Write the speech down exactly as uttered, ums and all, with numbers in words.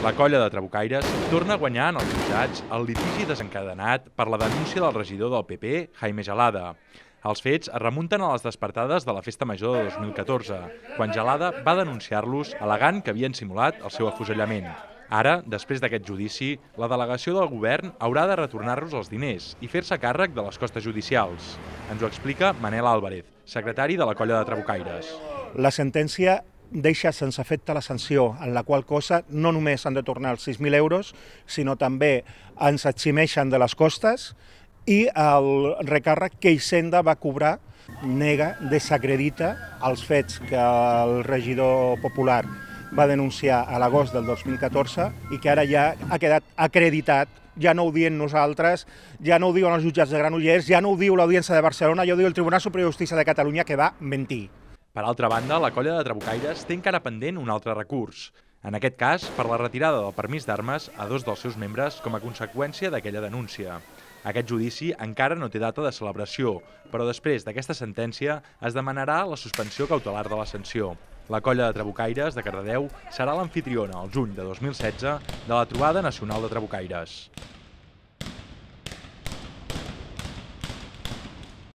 La colla de trabucaires torna a guanyar en els jutjats el litigi desencadenat per la denúncia del regidor del P P, Jaime Gelada. Els fets es remunten a les despertades de la Festa Major de dos mil catorze, quan Gelada va denunciar-los al·legant que havien simulat el seu afusellament. Ara, després d'aquest judici, la delegació del govern haurà de retornar-los els diners i fer-se càrrec de les costes judicials. Ens ho explica Manel Álvarez, secretari de la colla de trabucaires. La sentència deixa sense efecte la sanció, en la qual cosa no només han de tornar els sis mil euros, sinó també ens eximeixen de les costes i el recàrrec que Hisenda va cobrar nega, desacredita els fets que el regidor popular va denunciar a l'agost del dos mil catorze i que ara ja ha quedat acreditat. Ja no ho diem nosaltres, ja no ho diuen els jutjats de Granollers, ja no ho diu l'Audiència de Barcelona, ja ho diu el Tribunal Superior de Justícia de Catalunya, que va mentir. Per altra banda, la colla de trabucaires té encara pendent un altre recurs. En aquest cas, per la retirada del permís d'armes a dos dels seus membres com a conseqüència d'aquella denúncia. Aquest judici encara no té data de celebració, però després d'aquesta sentència es demanarà la suspensió cautelar de la sanció. La colla de trabucaires de Cardedeu serà l'amfitriona el juny de dos mil setze de la Trobada Nacional de Trabucaires.